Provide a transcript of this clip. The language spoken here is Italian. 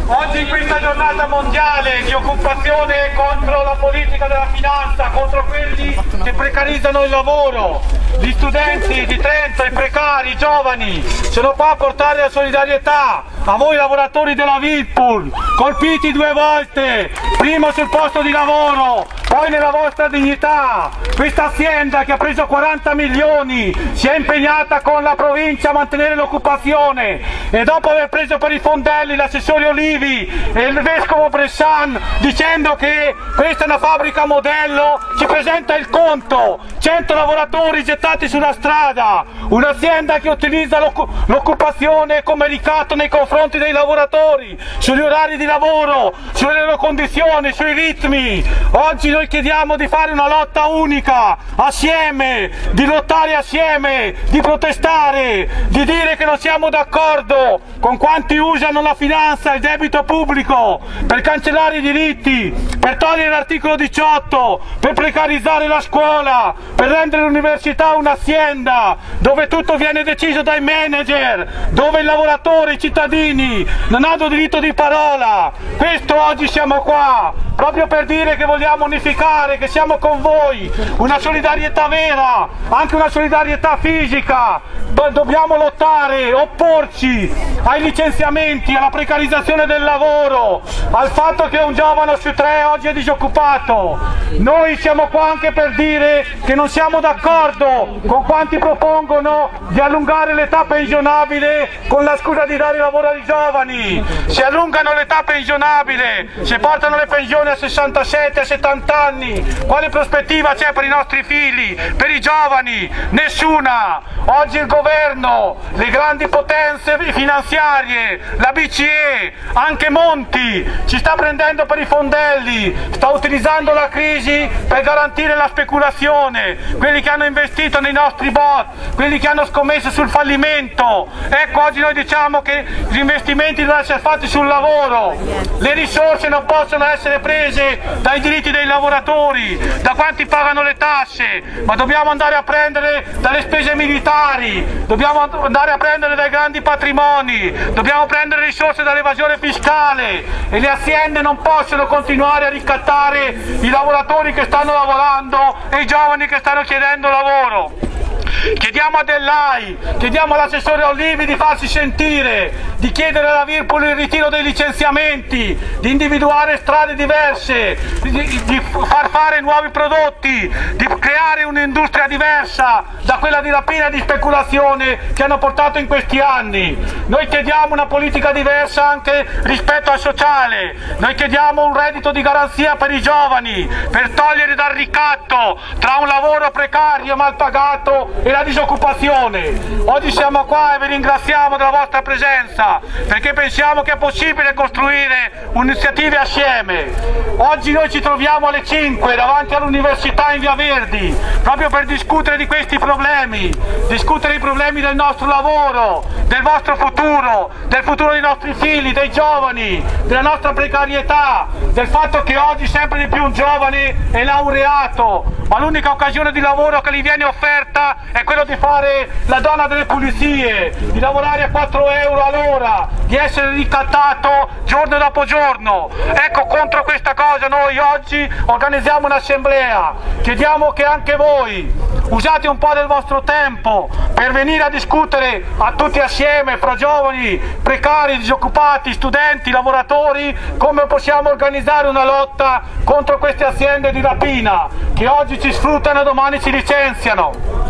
Oggi in questa giornata mondiale di occupazione contro la politica della finanza, contro quelli che precarizzano il lavoro, gli studenti di Trento, i precari, i giovani, sono qua a portare la solidarietà a voi lavoratori della Whirlpool, colpiti 2 volte, prima sul posto di lavoro, poi nella vostra dignità. Questa azienda che ha preso 40 milioni si è impegnata con la provincia a mantenere l'occupazione e dopo aver preso per i fondelli l'assessore Olivi e il vescovo Bressan dicendo che questa è una fabbrica modello, ci presenta il conto: 100 lavoratori gettati sulla strada, un'azienda che utilizza l'occupazione come ricatto nei confronti dei lavoratori, sugli orari di lavoro, sulle loro condizioni, sui ritmi. Oggi noi chiediamo di fare una lotta unica, assieme, di lottare assieme, di protestare, di dire che non siamo d'accordo con quanti usano la finanza e il debito pubblico per cancellare i diritti, per togliere l'articolo 18, per precarizzare la scuola, per rendere l'università un'azienda dove tutto viene deciso dai manager, dove il lavoratore, i cittadini non hanno diritto di parola. Questo oggi siamo qua, proprio per dire che vogliamo unificare, che siamo con voi, una solidarietà vera, anche una solidarietà fisica. Dobbiamo lottare, opporci ai licenziamenti, alla precarizzazione del lavoro, al fatto che un giovane su 3 oggi è disoccupato. Noi siamo qua anche per dire che non siamo d'accordo con quanti propongono di allungare l'età pensionabile con la scusa di dare lavoro ai giovani. Se allungano l'età pensionabile, se portano le pensioni a 67, a 70 anni, quale prospettiva c'è per i nostri figli, per i giovani? Nessuna. Oggi il governo, le grandi potenze finanziarie, la BCE, anche Monti ci sta prendendo per i fondelli, sta utilizzando la crisi per garantire la speculazione, quelli che hanno investito nei nostri bot, quelli che hanno scommesso sul fallimento. Ecco, oggi noi diciamo che gli investimenti devono essere fatti sul lavoro, le risorse non possono essere prese dai diritti dei lavoratori, da quanti pagano le tasse, ma dobbiamo andare a prendere dalle spese militari, dobbiamo andare a prendere dai grandi patrimoni, dobbiamo prendere risorse dall'evasione fiscale e le aziende non possono continuare a ricattare i lavoratori che stanno lavorando e i giovani che stanno chiedendo lavoro. Chiediamo a Dell'Ai, chiediamo all'assessore Olivi di farsi sentire, di chiedere alla Whirlpool il ritiro dei licenziamenti, di individuare strade diverse, di far fare nuovi prodotti, di creare un'industria diversa da quella di rapina e di speculazione che hanno portato in questi anni. Noi chiediamo una politica diversa anche rispetto al sociale, noi chiediamo un reddito di garanzia per i giovani, per togliere dal ricatto tra un lavoro precario e mal pagato e la disoccupazione. Oggi siamo qua e vi ringraziamo della vostra presenza perché pensiamo che è possibile costruire iniziative assieme. Oggi noi ci troviamo alle 5 davanti all'università in Via Verdi proprio per discutere di questi problemi, discutere i problemi del nostro lavoro, del vostro futuro, del futuro dei nostri figli, dei giovani, della nostra precarietà, del fatto che oggi sempre di più un giovane è laureato, ma l'unica occasione di lavoro che gli viene offerta è quello di fare la donna delle pulizie, di lavorare a 4 euro all'ora, di essere ricattato giorno dopo giorno. Ecco, contro questa cosa noi oggi organizziamo un'assemblea, chiediamo che anche voi usate un po' del vostro tempo per venire a discutere a tutti assieme, fra giovani, precari, disoccupati, studenti, lavoratori, come possiamo organizzare una lotta contro queste aziende di rapina che oggi ci sfruttano e domani ci licenziano.